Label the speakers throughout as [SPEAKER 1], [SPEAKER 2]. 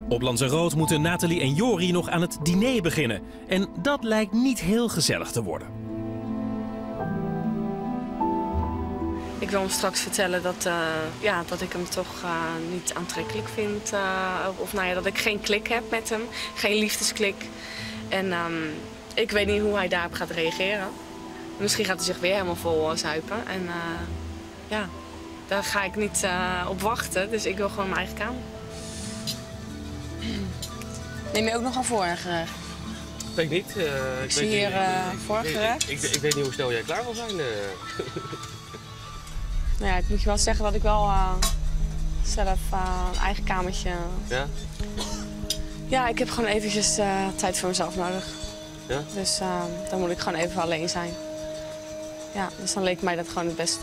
[SPEAKER 1] Op Lanzarote moeten Nathalie en Jori nog aan het diner beginnen. En dat lijkt niet heel gezellig te worden.
[SPEAKER 2] Ik wil hem straks vertellen dat ik hem toch niet aantrekkelijk vind. Of nou ja, dat ik geen klik heb met hem. Geen liefdesklik. En ik weet niet hoe hij daarop gaat reageren. Misschien gaat hij zich weer helemaal vol zuipen. En ja, daar ga ik niet op wachten. Dus ik wil gewoon mijn eigen kamer.
[SPEAKER 3] Neem je ook nog een voorgerecht?
[SPEAKER 4] Weet ik niet.
[SPEAKER 3] Ik zie hier voorgerecht.
[SPEAKER 4] Ik weet niet hoe snel jij klaar wil zijn.
[SPEAKER 3] Nou ja, ik moet je wel zeggen dat ik wel zelf een eigen kamertje...
[SPEAKER 4] Ja?
[SPEAKER 3] Ja, ik heb gewoon eventjes tijd voor mezelf nodig.
[SPEAKER 4] Ja?
[SPEAKER 3] Dus dan moet ik gewoon even alleen zijn. Ja, dus dan leek mij dat gewoon het beste.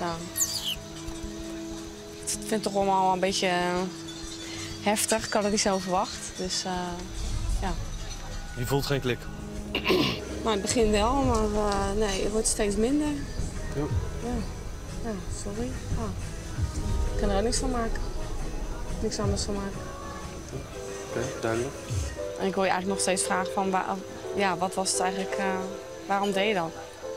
[SPEAKER 3] Ik vind het toch allemaal een beetje heftig. Ik had het niet zo verwacht. Dus ja.
[SPEAKER 4] Je voelt geen klik?
[SPEAKER 3] Nou, het begint wel, maar nee, het wordt steeds minder.
[SPEAKER 4] Ja.
[SPEAKER 3] Ja, sorry. Oh. Ik kan er ook niks van maken. Niks anders van maken.
[SPEAKER 4] Oké, duidelijk.
[SPEAKER 3] En ik wil je eigenlijk nog steeds vragen van, wat was het eigenlijk, waarom deed je dat?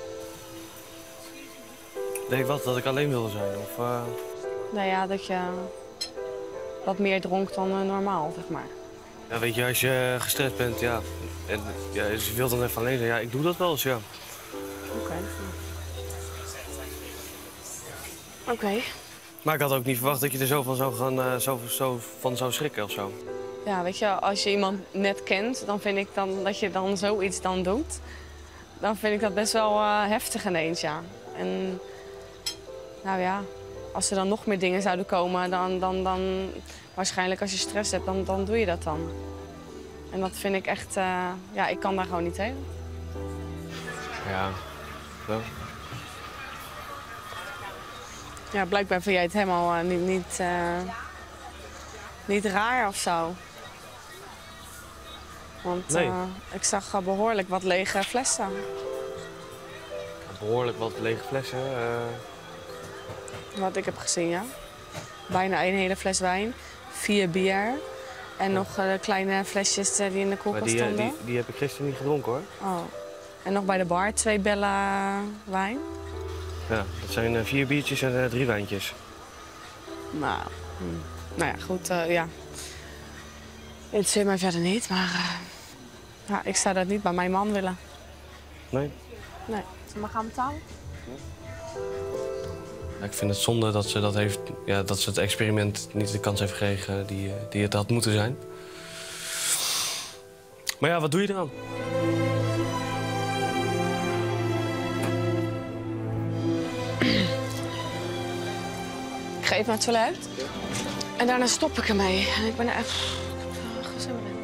[SPEAKER 4] Deed ik wat? Dat ik alleen wilde zijn? Of,
[SPEAKER 3] Nou ja, dat je wat meer dronk dan normaal, zeg maar.
[SPEAKER 4] Ja, weet je, als je gestrest bent, ja. En ja, dus je wilt dan even alleen zijn. Ja, ik doe dat wel eens, ja.
[SPEAKER 3] Oké.
[SPEAKER 4] Maar ik had ook niet verwacht dat je er zo van zou schrikken of zo.
[SPEAKER 3] Ja, weet je, als je iemand net kent, dan vind ik dan dat je dan zoiets dan doet. Dan vind ik dat best wel heftig ineens, ja. En nou ja, als er dan nog meer dingen zouden komen, dan waarschijnlijk als je stress hebt, dan doe je dat dan. En dat vind ik echt, ja, ik kan daar gewoon niet tegen.
[SPEAKER 4] Ja, zo.
[SPEAKER 3] Ja, blijkbaar vind jij het helemaal niet raar of zo. Want
[SPEAKER 4] Nee.
[SPEAKER 3] ik zag behoorlijk wat lege flessen.
[SPEAKER 4] Behoorlijk wat lege flessen.
[SPEAKER 3] Wat ik heb gezien, ja. Bijna een hele fles wijn, 4 bier en nog kleine flesjes die in de koelkast stonden.
[SPEAKER 4] Die heb ik gisteren niet gedronken, hoor.
[SPEAKER 3] Oh. En nog bij de bar 2 bellen wijn.
[SPEAKER 4] Ja, dat zijn 4 biertjes en 3 wijntjes.
[SPEAKER 3] Nou, nou ja, goed, ja. Interesseert mij verder niet, maar ja, ik zou dat niet bij mijn man willen.
[SPEAKER 4] Nee?
[SPEAKER 3] Nee. Zullen we maar gaan betalen?
[SPEAKER 4] Ja, ik vind het zonde dat ze dat ze het experiment niet de kans heeft gekregen die het had moeten zijn. Maar ja, wat doe je eraan?
[SPEAKER 3] Ik ga even naar het toilet. En daarna stop ik ermee. En ik ben er echt gezin in.